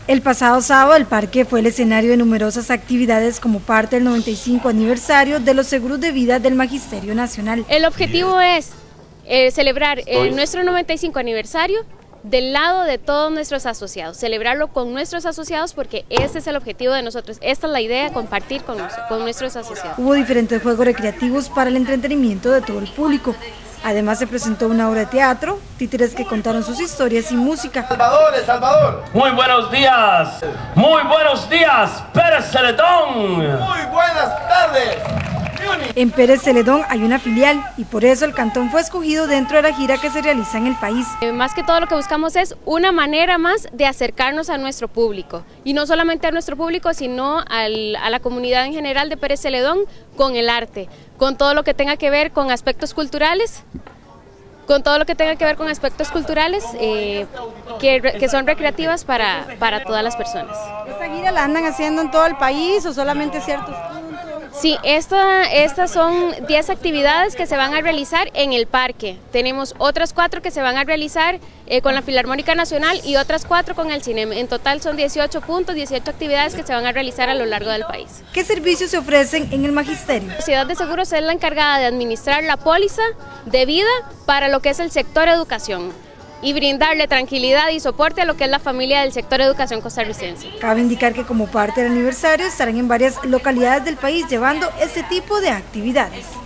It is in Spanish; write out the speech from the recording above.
El pasado sábado el parque fue el escenario de numerosas actividades como parte del 95 aniversario de los seguros de vida del Magisterio Nacional. El objetivo es celebrar nuestro 95 aniversario del lado de todos nuestros asociados, celebrarlo con nuestros asociados porque este es el objetivo de nosotros, esta es la idea, compartir con nuestros asociados. Hubo diferentes juegos recreativos para el entretenimiento de todo el público. Además se presentó una obra de teatro, títeres que contaron sus historias y música. Salvador. Muy buenos días, Pérez Celedón. Muy buenas tardes. En Pérez Celedón hay una filial y por eso el cantón fue escogido dentro de la gira que se realiza en el país. Más que todo lo que buscamos es una manera más de acercarnos a nuestro público y no solamente a nuestro público sino a la comunidad en general de Pérez Celedón con el arte, con todo lo que tenga que ver con aspectos culturales. Que son recreativas para todas las personas. ¿Esta gira la andan haciendo en todo el país o solamente ciertos puntos? Sí, estas son 10 actividades que se van a realizar en el parque. Tenemos otras 4 que se van a realizar con la Filarmónica Nacional y otras 4 con el Cinema. En total son 18 puntos, 18 actividades que se van a realizar a lo largo del país. ¿Qué servicios se ofrecen en el Magisterio? La Sociedad de Seguros es la encargada de administrar la póliza de vida para lo que es el sector educación y brindarle tranquilidad y soporte a lo que es la familia del sector educación costarricense. Cabe indicar que como parte del aniversario estarán en varias localidades del país llevando este tipo de actividades.